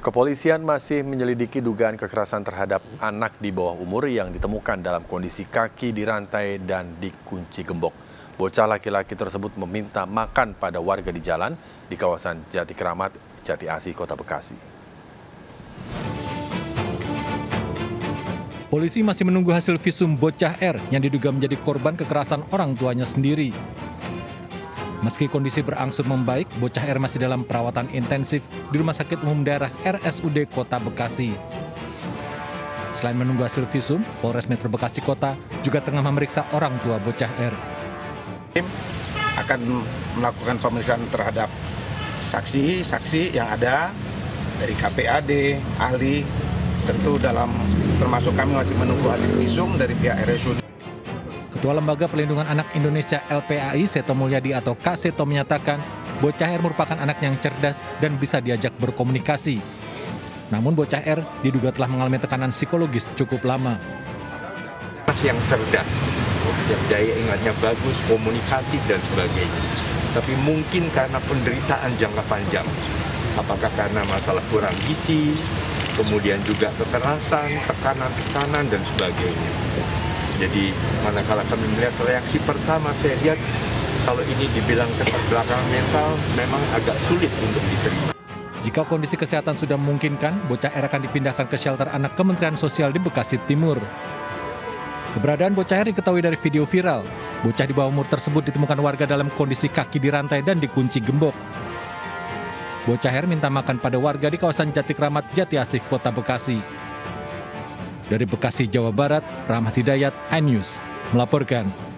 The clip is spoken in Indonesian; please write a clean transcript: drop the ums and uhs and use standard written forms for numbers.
Kepolisian masih menyelidiki dugaan kekerasan terhadap anak di bawah umur yang ditemukan dalam kondisi kaki dirantai dan dikunci gembok. Bocah laki-laki tersebut meminta makan pada warga di jalan di kawasan Jati Kramat, Jati Asih, Kota Bekasi. Polisi masih menunggu hasil visum bocah R yang diduga menjadi korban kekerasan orang tuanya sendiri. Meski kondisi berangsur membaik, bocah R masih dalam perawatan intensif di Rumah Sakit Umum Daerah RSUD Kota Bekasi. Selain menunggu hasil visum, Polres Metro Bekasi Kota juga tengah memeriksa orang tua bocah R. Tim akan melakukan pemeriksaan terhadap saksi-saksi yang ada dari KPAD, ahli, tentu termasuk kami masih menunggu hasil visum dari pihak RSUD. Ketua Lembaga Pelindungan Anak Indonesia LPAI, Seto Mulyadi atau Kak Seto menyatakan bocah R merupakan anak yang cerdas dan bisa diajak berkomunikasi. Namun bocah R diduga telah mengalami tekanan psikologis cukup lama. Anak yang cerdas, yang daya ingatnya bagus, komunikatif dan sebagainya. Tapi mungkin karena penderitaan jangka panjang, apakah karena masalah kurang gizi, kemudian juga kekerasan, tekanan dan sebagainya. Jadi manakala kami melihat reaksi pertama, saya lihat kalau ini dibilang keterbelakangan mental memang agak sulit untuk diterima. Jika kondisi kesehatan sudah memungkinkan, bocah R akan dipindahkan ke shelter anak Kementerian Sosial di Bekasi Timur. Keberadaan bocah R diketahui dari video viral. Bocah di bawah umur tersebut ditemukan warga dalam kondisi kaki dirantai dan dikunci gembok. Bocah R minta makan pada warga di kawasan Jati Kramat, Jati Asih, Kota Bekasi. Dari Bekasi, Jawa Barat, Rahmat Hidayat, iNews melaporkan.